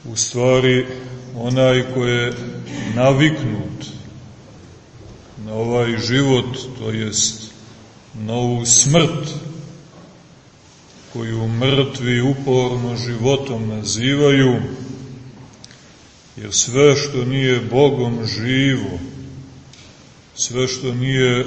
u stvari onaj ko je naviknut na ovaj život, to jest na ovu smrt, koju mrtvi uporno životom nazivaju, jer sve što nije Bogom živo, sve što nije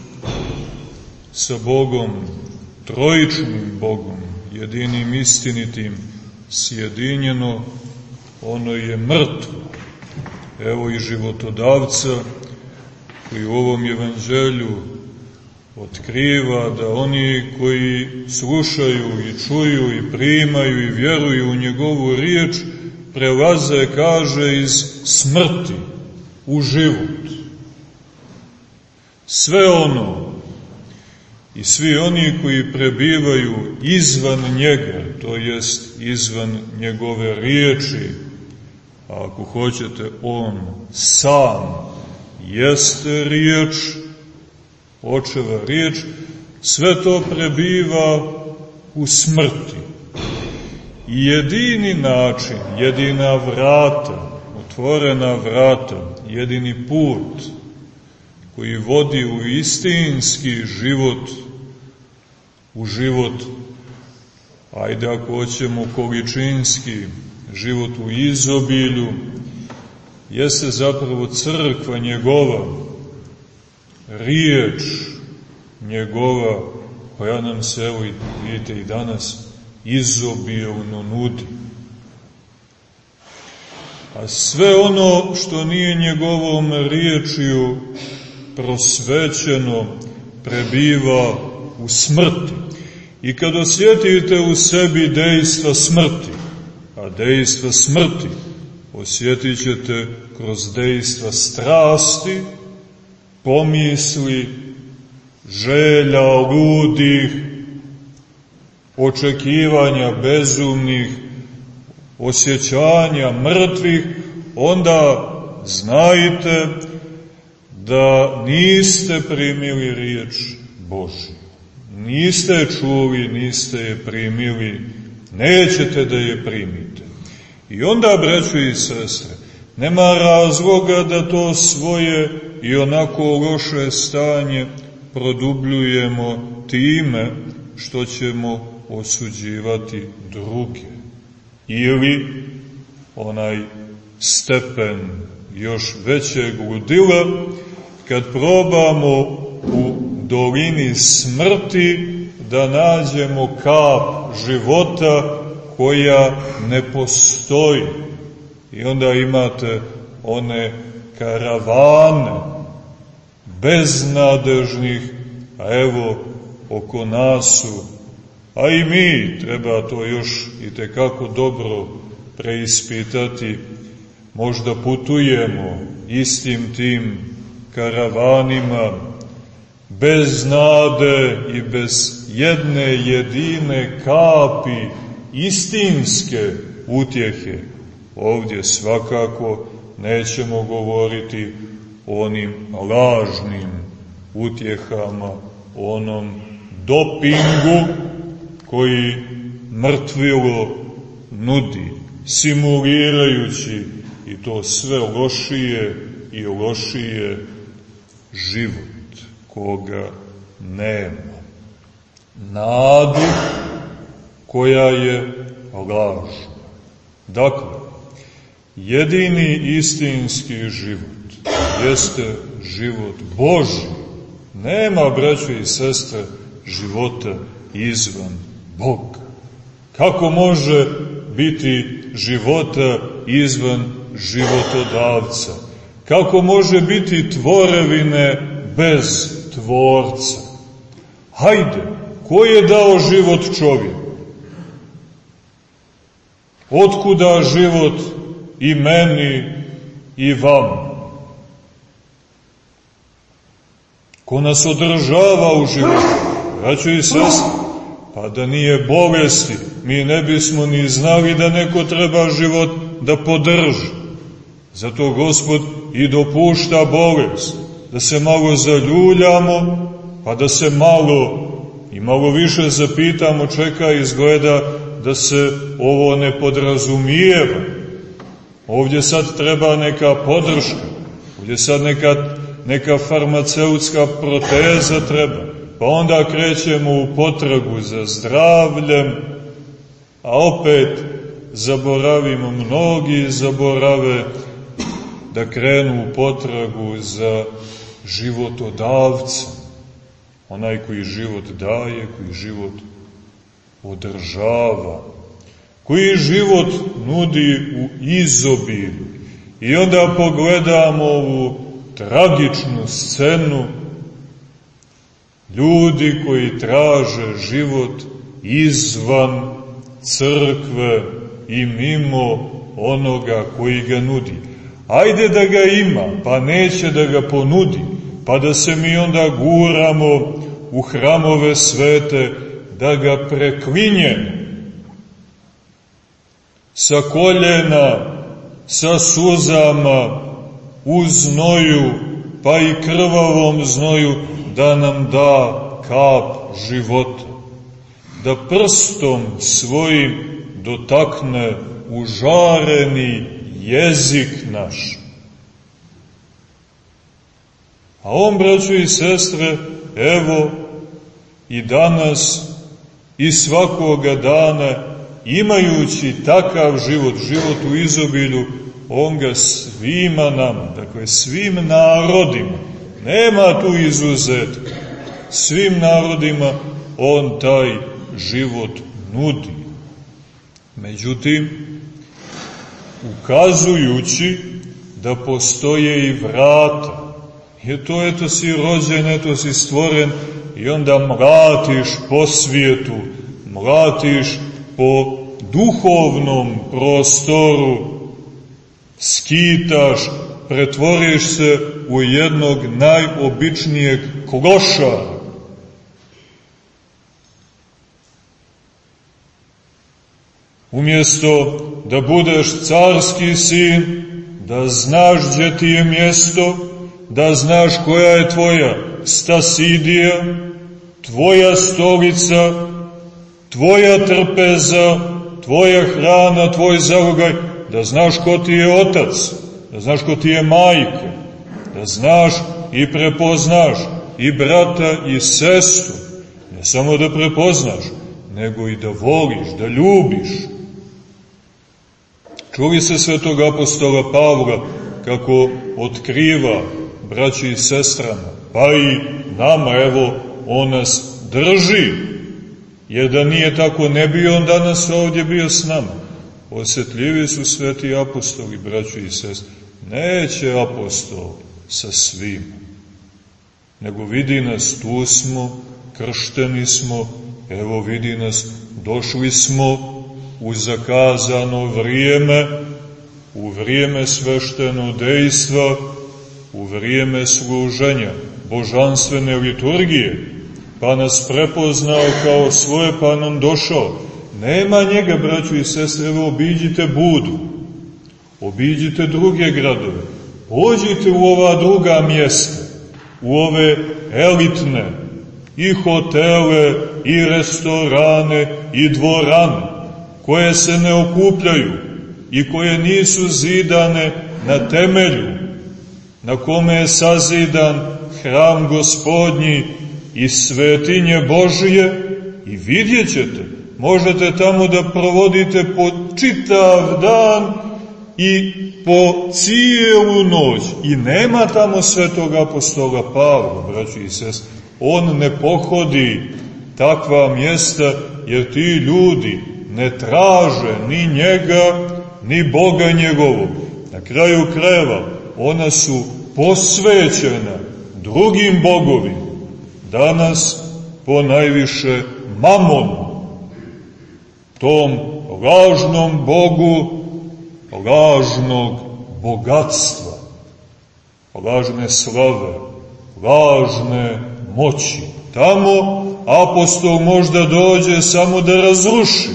sa Bogom, trojičnim Bogom, jedinim istinitim, sjedinjeno, ono je mrtvo. Evo i životodavca koji u ovom evanđelju otkriva da oni koji slušaju i čuju i primaju i vjeruju u njegovu riječ prelaze, kaže, iz smrti u život. Sve ono i svi oni koji prebivaju izvan njega, to jest izvan njegove riječi, a ako hoćete, on sam jeste riječ, očeva riječ, sve to prebiva u smrti. I jedini način, jedina vrata, otvorena vrata, jedini put koji vodi u istinski život, u život, ajde ako hoćemo količinski, život u izobilju, jeste zapravo crkva njegova, riječ njegova, koja nam se, evo vidite i danas, izobilno nudi. A sve ono što nije njegovom riječju prosvećeno prebiva u smrti. I kad osjetite u sebi dejstva smrti, a dejstva smrti osjetit ćete kroz dejstva strasti, pomisli, želja ludih, očekivanja bezumnih, osjećanja mrtvih, onda znajte da niste primili riječ Božju. Niste je čuli, niste je primili, nećete da je primite. I onda, braćo i sestre, nema razloga da to svoje i onako loše stanje produbljujemo time što ćemo osuđivati druge. Ili onaj stepen još većeg ludila, kad probamo u dolini smrti da nađemo kap života koja ne postoji. I onda imate one karavane beznadežnih, a evo oko nas su, a i mi treba to još i tekako dobro preispitati, možda putujemo istim tim karavanima, bez nade i bez jedne jedine kapi istinske utjehe. Ovdje svakako nećemo govoriti o onim lažnim utjehama, o onom dopingu koji mrtvilo nudi, simulirajući i to sve lošije i lošije život koga nema. Nadu koja je laž. Dakle, jedini istinski život jeste život Božji. Nema, braćo i sestre, života izvan Boga. Kako može biti života izvan životodavca? Kako može biti tvorevine bez tvorca? Hajde, ko je dao život čovjeku? Otkuda život i meni i vama? Ko nas održava u životu? Braćo i sestre, pa da nije bolesti, mi ne bismo ni znali da neko treba život da podrži. Zato Gospod i dopušta bolest, da se malo zaljuljamo, pa da se malo i malo više zapitamo, čeka, izgleda da se ovo ne podrazumijeva. Ovdje sad treba neka podrška, ovdje sad neka farmaceutska proteza treba, pa onda krećemo u potragu za zdravljem, a opet zaboravimo, mnogi zaborave da krenu u potragu za životodavcem, onaj koji život daje, koji život održava, koji život nudi u izobilju. I onda pogledamo ovu tragičnu scenu, ljudi koji traže život izvan crkve i mimo onoga koji ga nudi. Ajde da ga ima, pa neće da ga ponudi, pa da se mi onda guramo u hramove svete, da ga preklinjemo sa koljena, sa suzama, u znoju, pa i krvavom znoju, da nam da kap života, da prstom svojim dotakne užareni jezik naš. A on, braćo i sestre, evo i danas i svakoga dana, imajući takav život, život u izobilju, on ga svima nama, dakle svim narodima, nema tu izuzetka, svim narodima on taj život nudi. Međutim, ukazujući da postoje i vrata, jer to eto si rođen, eto si stvoren i onda mlatiš po svijetu, mlatiš po duhovnom prostoru, skitaš, pretvoriš se u jednog najobičnijeg klošara. Umjesto da budeš carski sin, da znaš gdje ti je mjesto, da znaš koja je tvoja stasidija, tvoja stolica, tvoja trpeza, tvoja hrana, tvoj zalogaj, da znaš ko ti je otac, da znaš ko ti je majka, da znaš i prepoznaš i brata i sestru, ne samo da prepoznaš, nego i da voliš, da ljubiš. Čuli se svetog apostola Pavla kako otkriva braći i sestrama, pa i nama, evo, on nas drži, jer da nije tako ne bi on danas ovdje bio s nama. Osjetljivi su sveti apostoli, braći i sestre. Neće apostol sa svim, nego vidi nas, tu smo, kršteni smo, evo vidi nas, došli smo u zakazano vrijeme, u vrijeme sveštenog dejstva, u vrijeme služenja božanstvene liturgije, pa nas prepoznao kao svoje, pa nam došao. Nema njega, braćo i sestre, evo obiđite Budu, obiđite druge gradove, pođite u ova druga mjesta, u ove elitne, i hotele, i restorane, i dvorane, koje se ne okupljaju i koje nisu zidane na temelju, na kome je sazidan hram Gospodnji i svetinje Božije, i vidjet ćete, možete tamo da provodite po čitav dan i po cijelu noć. I nema tamo svetog apostola Pavla, braći i sestre. On ne pohodi takva mjesta, jer ti ljudi ne traže ni njega, ni Boga njegovog. Na kraju krajeva, ona su posvećena drugim bogovima, danas po najviše mamonu, tom lažnom bogu lažnog bogatstva, lažne slave, lažne moći. Tamo apostol možda dođe samo da razruši,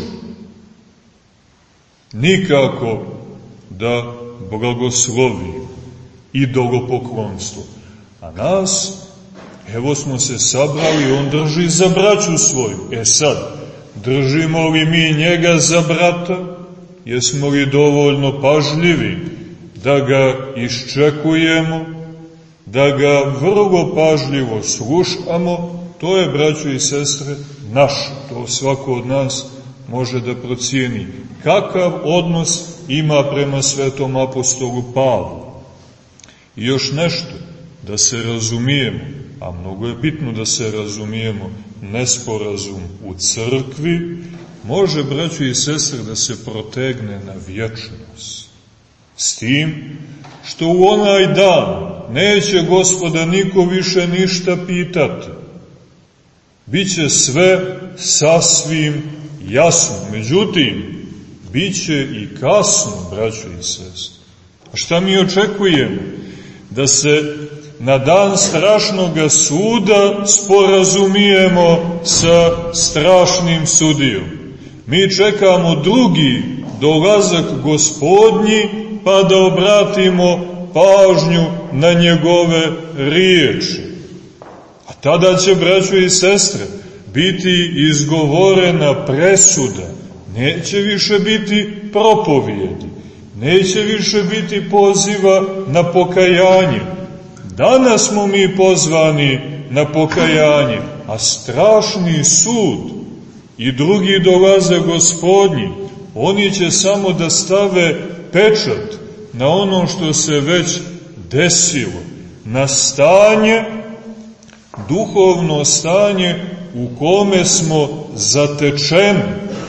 nikako da blagoslovi idolopoklonstvo. A nas, evo smo se sabrali, on drži za braću svoju. E sad, držimo li mi njega za brata jesmo li dovoljno pažljivi da ga iščekujemo, da ga vrlo pažljivo slušamo, to je, braćo i sestre, naše. To svako od nas može da procijeni. Kakav odnos ima prema svetom apostolu Pavlu? I još nešto, da se razumijemo, a mnogo je bitno da se razumijemo, nesporazum u crkvi može, braćo i sestre, da se protegne na vječnost. S tim što u onaj dan neće Gospoda niko više ništa pitati. Biće sve sasvim jasno. Međutim, biće i kasno, braćo i sestre. A šta mi očekujemo? Da se na dan strašnoga suda sporazumijemo sa strašnim sudijom. Mi čekamo drugi dolazak Gospodnji, pa da obratimo pažnju na njegove riječi. A tada će, braćo i sestre, biti izgovorena presuda. Neće više biti propovijedi. Neće više biti poziva na pokajanje. Danas smo mi pozvani na pokajanje, a strašni sud i drugi dolaze Gospodnji, oni će samo da stave pečat na ono što se već desilo, na stanje, duhovno stanje u kome smo zatečeni.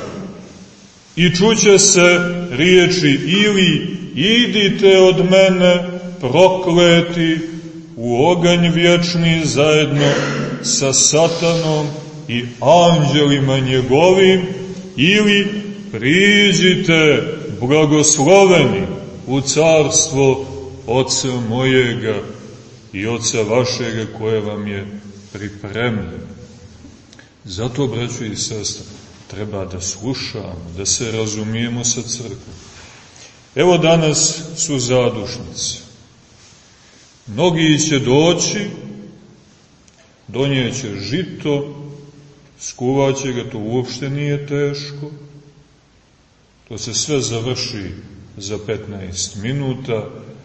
I čuće se riječi ili idite od mene prokleti u oganj vječni zajedno sa Satanom i anđelima njegovim, ili priđite blagosloveni u carstvo Oca mojega i Oca vašega koje vam je pripremljeno. Zato, braćo i sestre, treba da slušamo, da se razumijemo sa crkvom. Evo danas su zadušnice. Mnogi će doći, donijeće žito, skuvaće ga, to uopšte nije teško. To se sve završi za 15 minuta.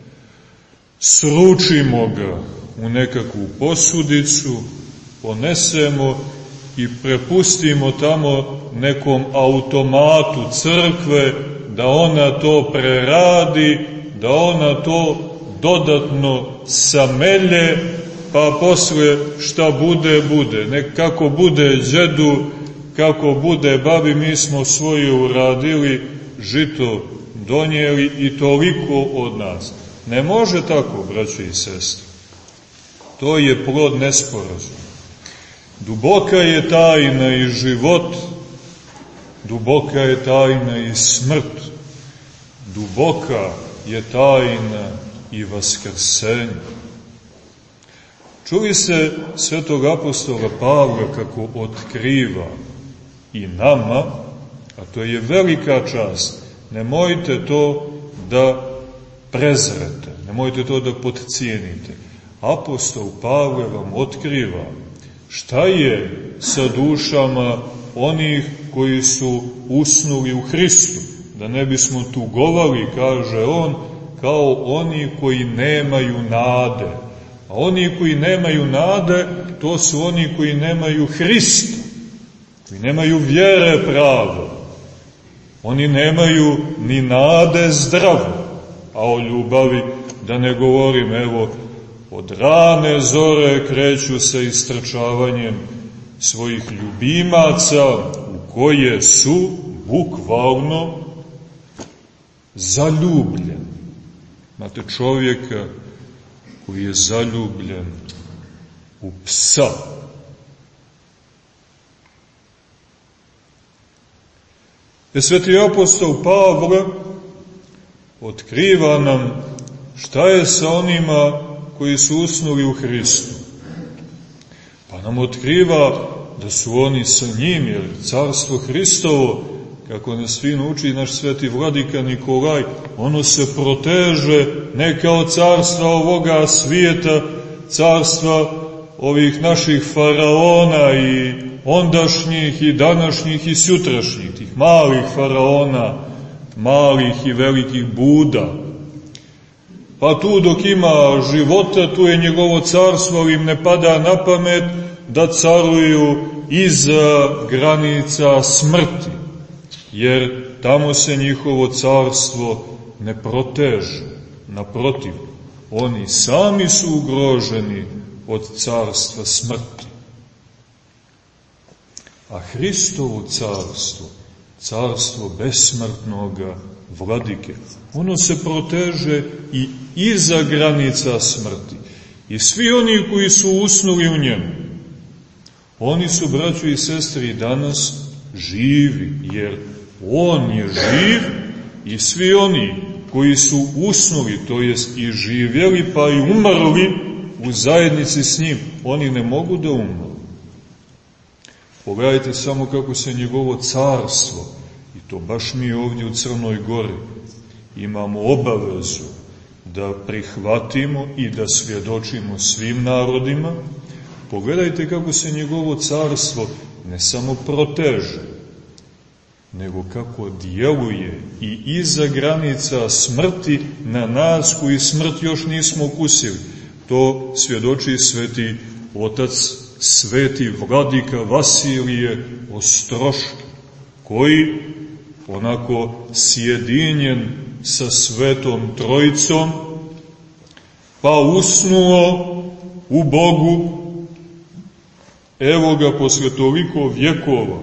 Sručimo ga u nekakvu posudicu, ponesemo i prepustimo tamo nekom automatu crkve da ona to preradi, da ona to dodatno samelje, pa posle šta bude, bude. Kako bude đedu, kako bude babi, mi smo svoje uradili, žito donijeli i toliko od nas. Ne može tako, braćo i sestre. To je plod nesporazuma. Duboka je tajna i život, duboka je tajna i smrt, duboka je tajna i vaskrsenje. Čuli se svetog apostola Pavla kako otkriva i nama, a to je velika čast. Nemojte to da prezrete, nemojte to da podcijenite. Apostol Pavle vam otkriva šta je sa dušama onih koji su usnuli u Hristu, da ne bismo tugovali, kaže on, kao oni koji nemaju nade. A oni koji nemaju nade, to su oni koji nemaju Hrista, koji nemaju vjere pravo. Oni nemaju ni nade zdravo, a o ljubavi da ne govorim, evo, od rane zore kreću sa istrčavanjem svojih ljubimaca u koje su bukvalno zaljubljeni. Imate čovjeka koji je zaljubljen u psa. Sveti apostol Pavle otkriva nam šta je sa onima koji su usnuli u Hristu. Pa nam otkriva da su oni sa njim, jer carstvo Hristovo, kako nas fino uči naš sveti vladika Nikolaj, ono se proteže ne kao carstva ovoga svijeta, carstva ovih naših faraona i ondašnjih i današnjih i sutrašnjih, tih malih faraona, malih i velikih Buda. Pa tu dok ima života, tu je njegovo carstvo, ali im ne pada na pamet da caruju iza granica smrti, jer tamo se njihovo carstvo ne proteže. Naprotiv, oni sami su ugroženi od carstva smrti. A Hristovo carstvo, carstvo besmrtnoga Vladike, ono se proteže i iza granica smrti. I svi oni koji su usnuli u njemu, oni su, braćo i sestre, i danas živi, jer on je živ i svi oni koji su usnuli, to jest i živjeli pa i umrli u zajednici s njim, oni ne mogu da umru. Pogledajte samo kako se njegovo carstvo, i to baš mi ovdje u Crnoj Gori, imamo obavezu da prihvatimo i da svjedočimo svim narodima. Pogledajte kako se njegovo carstvo ne samo proteže, nego kako djeluje i iza granica smrti na nas koji smrt još nismo ukusili. To svjedoči sveti otac, sveti vladika Vasilije Ostroški, koji onako sjedinjen sa Svetom Trojicom, pa usnuo u Bogu, evo ga posle toliko vjekova,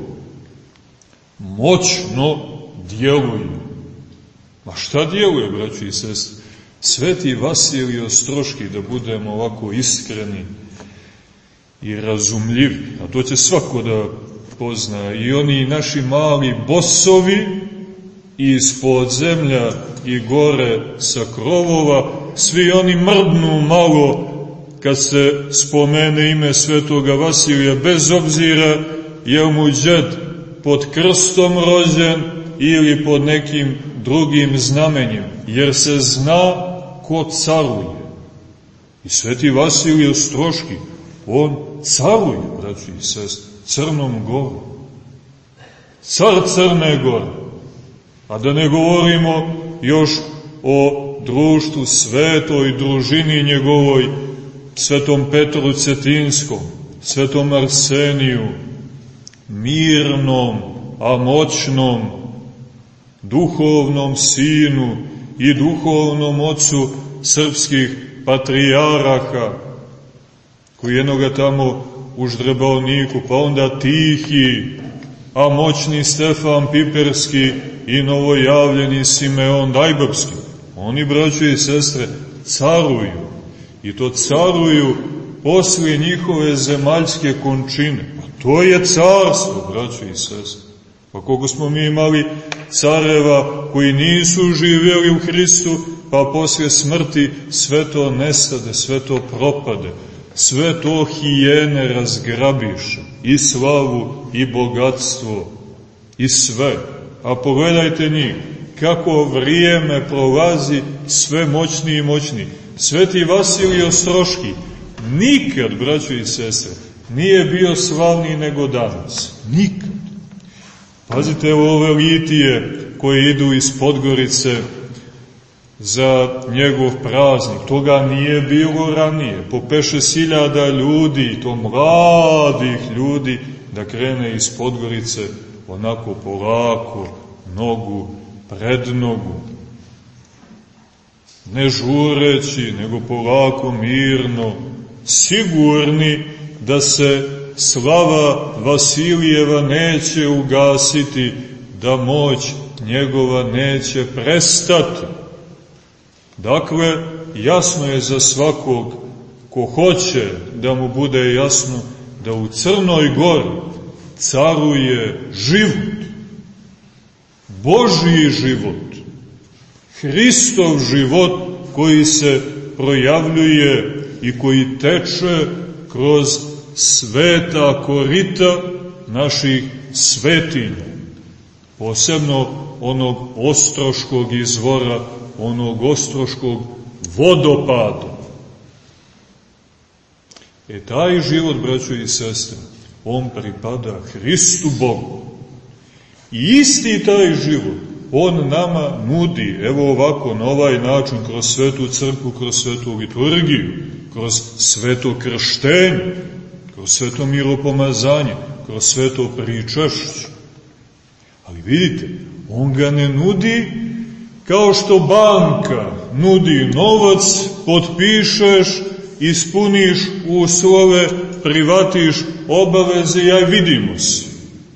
moćno djeluje. Ma šta djeluje, braći i sestre? Sveti Vasilije Ostroški, da budemo ovako iskreni i razumljivi, a to će svako da pozna, i oni naši mali bosovi iz podzemlja i gore sa krovova, svi oni mrdnu malo kad se spomene ime svetoga Vasilija, bez obzira je mu džed pod krstom rođen ili pod nekim drugim znamenjem, jer se zna ko caruje. I sveti Vasilije Ostroški, on caruje, braći i sestre, Crnom Gorom. Car Crne Gore. A da ne govorimo još o društvu svetoj družini njegovoj, svetom Petru Cetinskom, svetom Arseniju, mirnom, a moćnom, duhovnom sinu i duhovnom ocu srpskih patrijaraha, koji jednoga tamo u Ždrebaoniku, pa onda tihi, a moćni Stefan Piperski i novojavljeni Simeon Dajbapski. Oni, braćo i sestre, caruju. I to caruju poslije njihove zemaljske končine. Pa to je carstvo, braćo i sestre. Pa koliko smo mi imali careva koji nisu živjeli u Hristu, pa poslije smrti sve to nestade, sve to propade. Sve to hijene razgrabiše, i slavu, i bogatstvo, i sve. A pogledajte njih, kako vrijeme prolazi sve moćniji i moćniji. Sveti Vasilije Ostroški nikad, braćo i sestre, nije bio slavniji nego danas. Nikad. Pazite, evo ove litije koje idu iz Podgorice za njegov praznik. Toga nije bilo ranije. Po 5.000 ljudi, to mladih ljudi, da krene iz Podgorice onako polako, nogu pred nogu. Ne žureći, nego polako, mirno, sigurni da se slava Vasilijeva neće ugasiti, da moć njegova neće prestati. Dakle, jasno je za svakog ko hoće da mu bude jasno da u Crnoj Gori caruje život, Božji život, Hristov život koji se projavljuje i koji teče kroz sveta korita naših svetinja, posebno onog ostroškog izvora, onog ostroškog vodopada. Taj život, braćo i sestre, on pripada Hristu Bogu. I isti taj život on nama nudi, evo ovako, na ovaj način, kroz svetu crkvu, kroz svetu liturgiju, kroz sveto krštenje, kroz sveto miropomazanje, kroz sveto pričašće. Ali vidite, on ga ne nudi kao što banka nudi novac, potpišeš, ispuniš uslove, privatiš obaveze i aj vidimo se.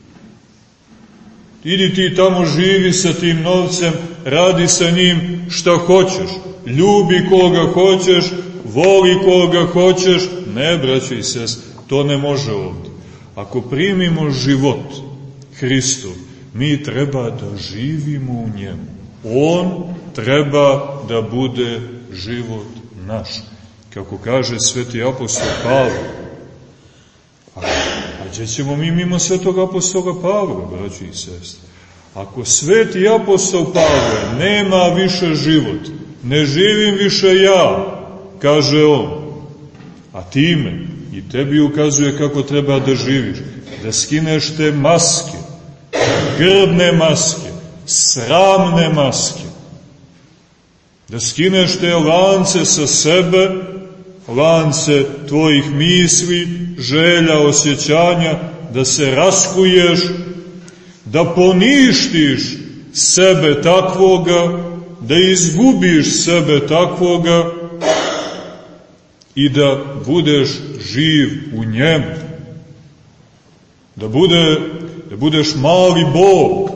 Idi ti tamo, živi sa tim novcem, radi sa njim šta hoćeš, ljubi koga hoćeš, voli koga hoćeš. Ne, braćo i sestre, to ne može ovdje. Ako primimo život Hristov, mi treba da živimo u njemu. On treba da bude život naš. Kako kaže sveti apostol Pavle. A gdje ćemo mi mimo svetog apostola Pavla, braći i sestre? Ako sveti apostol Pavle nema više život, ne živim više ja, kaže on, a time i tebi ukazuje kako treba da živiš, da skineš te maske, grdne maske, sramne maske, da skineš te lance sa sebe, lance tvojih misli, želja, osjećanja, da se raskuješ, da poništiš sebe takvoga, da izgubiš sebe takvoga i da budeš živ u njemu. Da budeš mali Bog,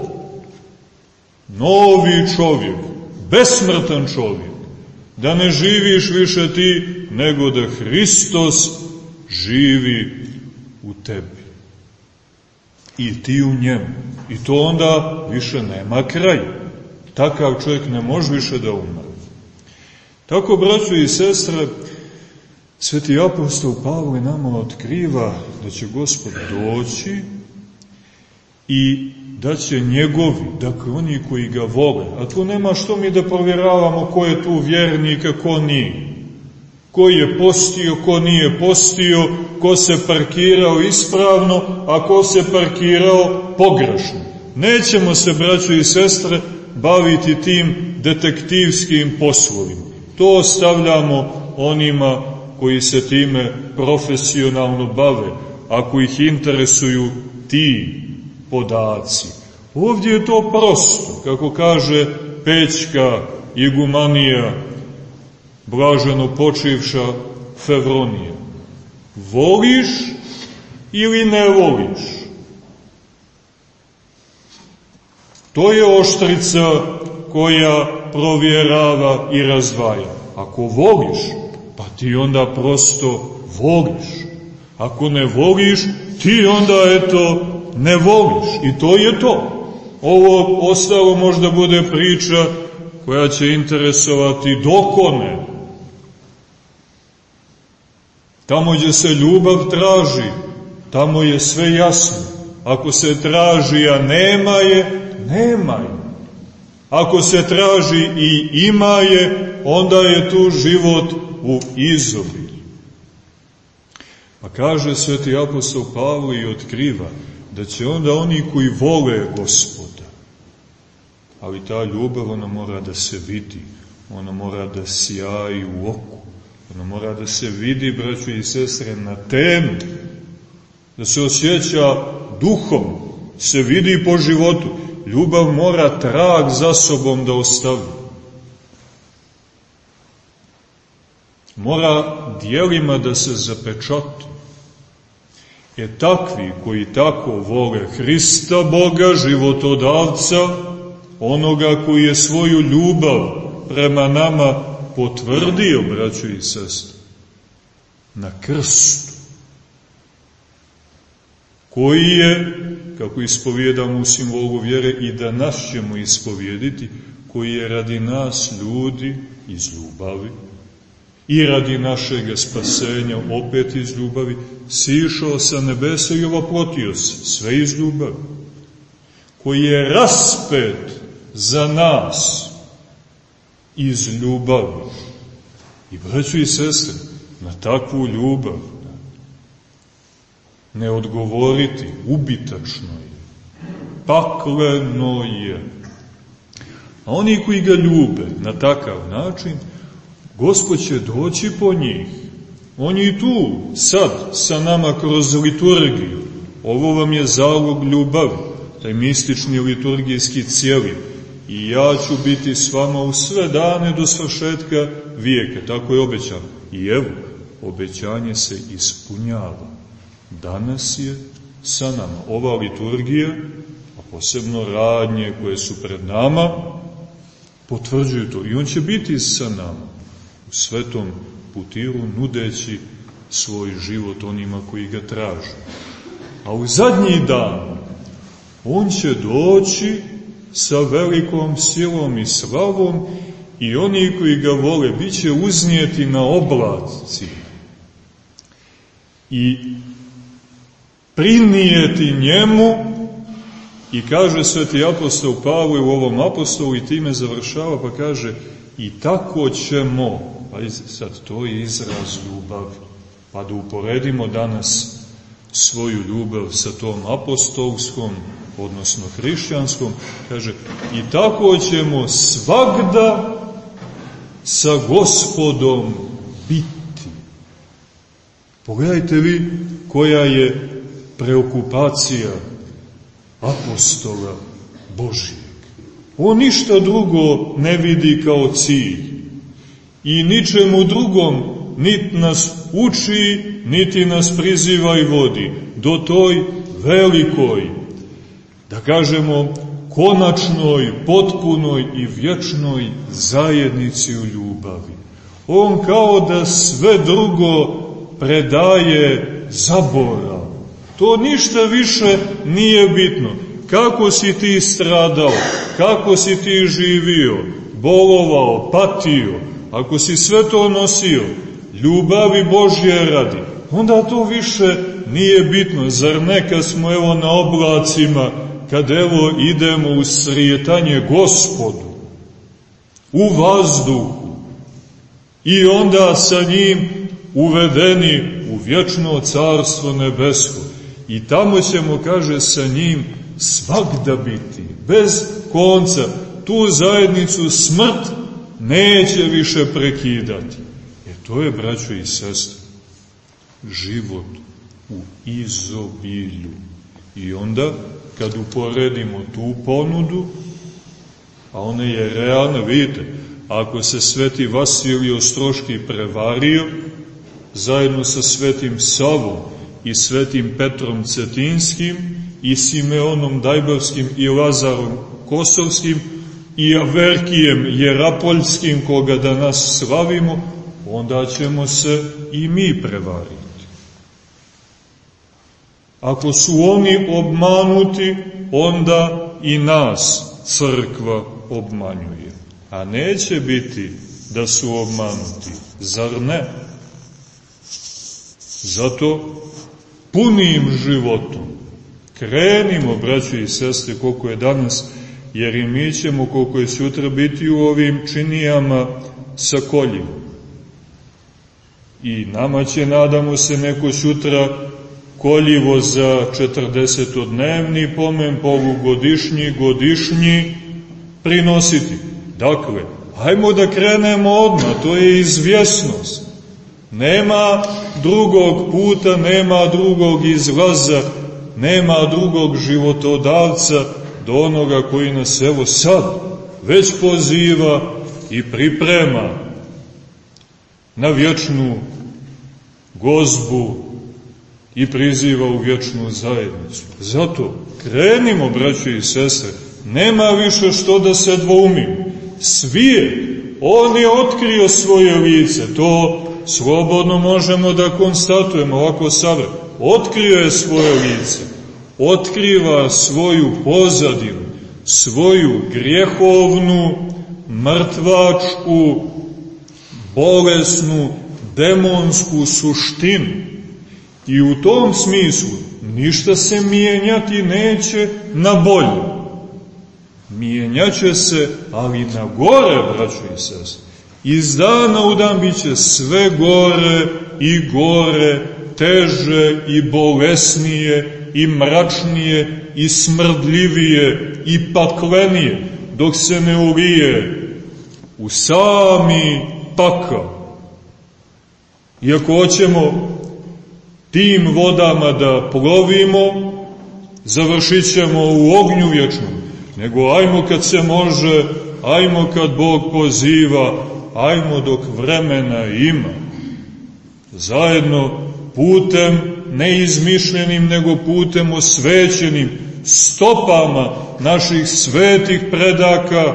novi čovjek, besmrtan čovjek. Da ne živiš više ti, nego da Hristos živi u tebi. I ti u njemu. I to onda više nema kraja. Takav čovjek ne može više da umre. Tako, braćo i sestre, sveti apostol Pavle nama otkriva da će Gospod doći i da će njegovi, dakle oni koji ga vole, a tu nema što mi da provjeravamo ko je tu vjernik, a ko nije. Ko je postio, ko nije postio, ko se parkirao ispravno, a ko se parkirao pogrešno. Nećemo se, braćo i sestre, baviti tim detektivskim poslovima. To ostavljamo onima koji se time profesionalno bave, ako ih interesuju ti podaci. Ovdje je to prosto, kako kaže Pećka igumanija, blaženo počivša Fevronija. Voliš ili ne voliš? To je oštrica koja provjerava i razdvaja. Ako voliš, pa ti onda prosto voliš. Ako ne voliš, ti onda eto ne voliš. I to je to. Ovo ostalo možda bude priča koja će interesovati dokone. Tamo gdje se ljubav traži, tamo je sve jasno. Ako se traži, a nema je, nema je. Ako se traži i ima je, onda je tu život u izobilju. Pa kaže sveti apostol Pavle i otkriva da će onda oni koji vole Gospoda, ali ta ljubav ona mora da se vidi, ona mora da sjaji u oku, ona mora da se vidi, braćo i sestre, na temu, da se osjeća duhom, se vidi po životu. Ljubav mora trag za sobom da ostavi. Mora dijelima da se zapečati. Takvi koji tako vole Hrista Boga, životodavca, onoga koji je svoju ljubav prema nama potvrdio, braćo i sestre, na krstu, koji je, kako ispovijedamo u simbolu vjere, i danas ćemo ispovijediti, koji je radi nas, ljudi, iz ljubavi, i radi našeg spasenja, opet iz ljubavi, sišao sa nebesa i ovoplotio se, sve iz ljubavi, koji je raspet za nas iz ljubavi. I braćo i sestre, na takvu ljubav ne odgovoriti ubitačno je, pakleno je. A oni koji ga ljube na takav način, Gospod će doći po njih. On je tu, sad, sa nama kroz liturgiju. Ovo vam je zalog ljubavi, taj mistični liturgijski cijeli. I ja ću biti s vama u sve dane do svršetka vijeka. Tako je obećano. I evo, obećanje se ispunjava. Danas je sa nama. Ova liturgija, a posebno radnje koje su pred nama, potvrđuju to. I on će biti sa nama u svetom putiru, nudeći svoj život onima koji ga traže. A u zadnji dan on će doći sa velikom silom i slavom i oni koji ga vole bit će uznijeti na oblaci i prinijeti njemu. I kaže sveti apostol Pavle u ovom apostolu i time završava, pa kaže i tako ćemo, pa sad to je izraz ljubavi, pa da uporedimo danas svoju ljubav sa tom apostolskom, odnosno hrišćanskom, kaže i tako ćemo svagda sa Gospodom biti. Pogledajte vi koja je preokupacija apostola Božijeg. On ništa drugo ne vidi kao cilj i ničemu drugom niti nas uči, niti nas priziva i vodi do toj velikoj, da kažemo, konačnoj, potpunoj i vječnoj zajednici u ljubavi. On kao da sve drugo predaje zaborav. To ništa više nije bitno. Kako si ti stradao, kako si ti živio, bolovao, patio, ako si sve to nosio, ljubavi Božje radi, onda to više nije bitno. Zar ne kad smo evo na oblacima, kad evo idemo u srijetanje Gospodu, u vazduhu, i onda sa njim uvedeni u vječno carstvo nebesko. I tamo ćemo, kaže, sa njim svagda biti, bez konca. Tu zajednicu smrt neće više prekidati. To je, braćo i sestre, život u izobilju. I onda, kad uporedimo tu ponudu, a ona je realna, vidite, ako se sveti Vasilij Ostroški prevario, zajedno sa svetim Savom i svetim Petrom Cetinskim i Simeonom Dajbavskim i Lazarom Kosovskim i Averkijem Jerapoljskim, koga danas slavimo, onda ćemo se i mi prevariti. Ako su oni obmanuti, onda i nas crkva obmanjuje. A neće biti da su obmanuti, zar ne? Zato punim životom krenimo, braćo i sestre, koliko je danas, jer i mi ćemo, koliko je sutra, biti u ovim činijama sa koljivom. I nama će, nadamo se, neko sutra koljivo za 40-dnevni pomen, polugodišnji, godišnji prinositi. Dakle, hajmo da krenemo odmah, to je izvjesnost. Nema drugog puta, nema drugog izlaza, nema drugog životodavca do onoga koji nas evo sad već poziva i priprema na vječnu gozbu i priziva u vječnu zajednicu. Zato krenimo, braćo i sestre, nema više što da se dvoumimo. Svijet, on je otkrio svoje lice, to slobodno možemo da konstatujemo ovako savre. Otkrio je svoje lice, otkriva svoju pozadinu, svoju grijehovnu, mrtvačku, bolesnu, demonsku suštinu. I u tom smislu ništa se mijenjati neće na bolje. Mijenjaće se, ali na gore, braćo i sestre. Iz dana u dan bit će sve gore i gore, teže i bolesnije i mračnije i smrdljivije i paklenije, dok se ne ulije u sami pakao. I ako hoćemo tim vodama da plovimo, završit ćemo u ognju vječnom. Nego ajmo kad se može, ajmo kad Bog poziva, ajmo dok vremena ima. Zajedno putem neizmišljenim, nego putem osvećenim, stopama naših svetih predaka,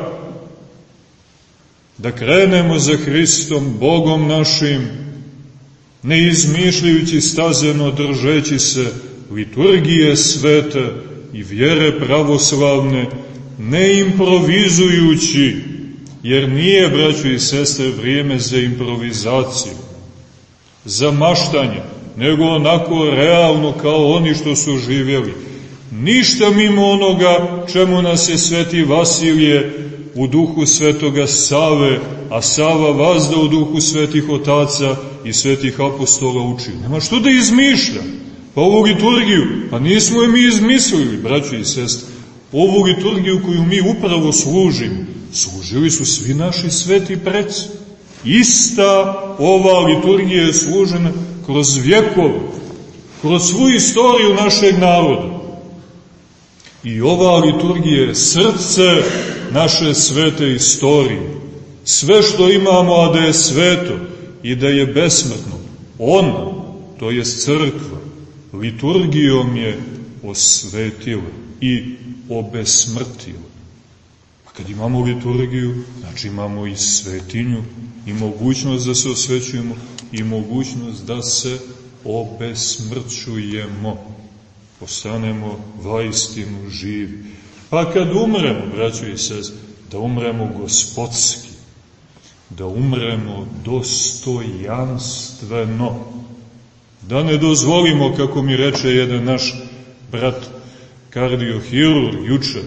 da krenemo za Hristom, Bogom našim, ne izmišljajući stazeno, držeći se liturgije svete i vjere pravoslavne, ne improvizujući, jer nije, braćo i sestre, vrijeme za improvizaciju, za maštanje, nego onako realno kao oni što su živjeli. Ništa mimo onoga čemu nas je sveti Vasilije u duhu svetoga Save, a Sava vazda u duhu svetih otaca i svetih apostola učio. Nema što da izmišlja. Pa ovu liturgiju, pa nismo je mi izmislili, braćo i sestre. Ovu liturgiju koju mi upravo služimo, služili su svi naši sveti preci. Ista ova liturgija je služena kroz vjekove, kroz svu istoriju našeg naroda. I ova liturgija je srce naše svete istorije. Sve što imamo, a da je sveto i da je besmrtno, ona, to je crkva, liturgijom je osvetila i obesmrtila. A kad imamo liturgiju, znači imamo i svetinju, i mogućnost da se osvećujemo, i mogućnost da se obesmrćujemo, postanemo vaistinu živi. Pa kad umremo, braćo i sestre, da umremo gospodski, da umremo dostojanstveno, da ne dozvolimo, kako mi reče jedan naš brat kardiohirurg juče,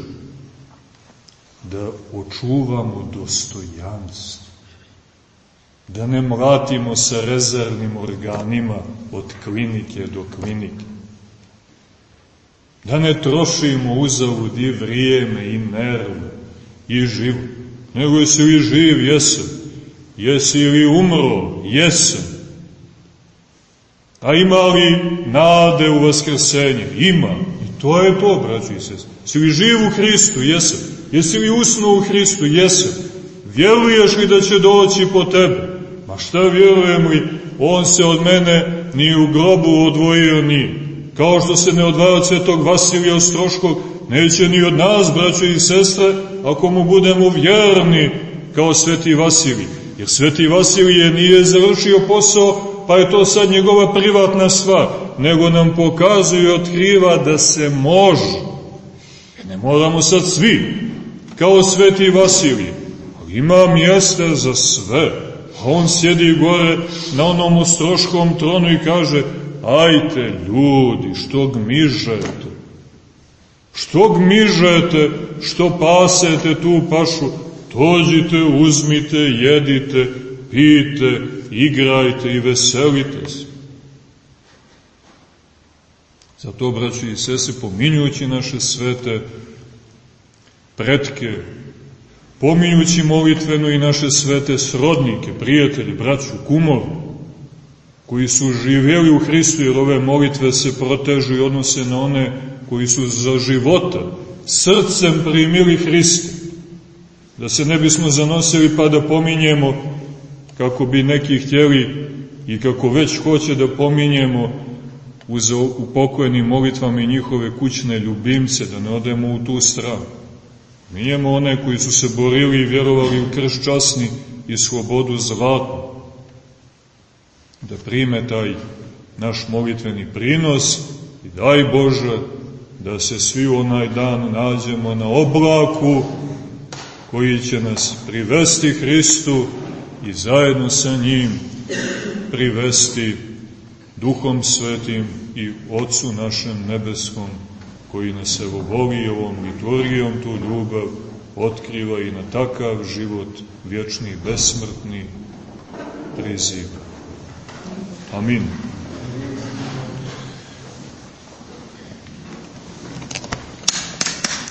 da očuvamo dostojanstvo, da ne mlatimo sa rezervnim organima od klinike do klinike, da ne trošimo uzalud i vrijeme i nerve i život, nego jesi li živ, jesam, jesi li umro, jesam, a ima li nade u vaskrsenje? Ima. I to je to, braći i sestre. Jesi li živ u Hristu? Jesam. Jesi li usnuo u Hristu? Jesam. Vjeruješ li da će doći po tebe? Ma šta vjerujem li? On se od mene ni u grobu odvojio nije. Kao što se ne odvaja od svetog Vasilija Ostroškog, neće ni od nas, braćo i sestre, ako mu budemo vjerni kao sveti Vasilij. Jer sveti Vasilije nije završio posao, pa je to sad njegova privatna stvar, nego nam pokazuje i otkriva da se može. Ne moramo sad svi, kao sveti Vasilije, ali ima mjesta za sve. A on sjedi gore na onom ostroškom tronu i kaže: ajte ljudi, što gmižete? Što gmižete, što pasete tu pašu? Dođite, uzmite, jedite, pijte, igrajte i veselite se. Zato, braći i sestre, pominjući naše svete pretke, pominjući molitveno i naše svete srodnike, prijatelji, braću, kumovi, koji su živjeli u Hristu, jer ove molitve se protežu i odnose na one koji su za života srcem primili Hrista. Da se ne bismo zanosili pa da pominjemo, kako bi neki htjeli i kako već hoće da pominjemo u pokojnim molitvama i njihove kućne ljubimce, da ne odemo u tu stranu. Minjemo one koji su se borili i vjerovali u krst časni i slobodu zlatnu. Da prime taj naš molitveni prinos i daj Bože da se svi u onaj dan nađemo na oblaku koji će nas privesti Hristu i zajedno sa njim privesti Duhom Svetim i Otcu našem nebeskom, koji nas evo voli i ovom liturgijom tu ljubav otkriva i na takav život vječni, besmrtni priziva. Amin.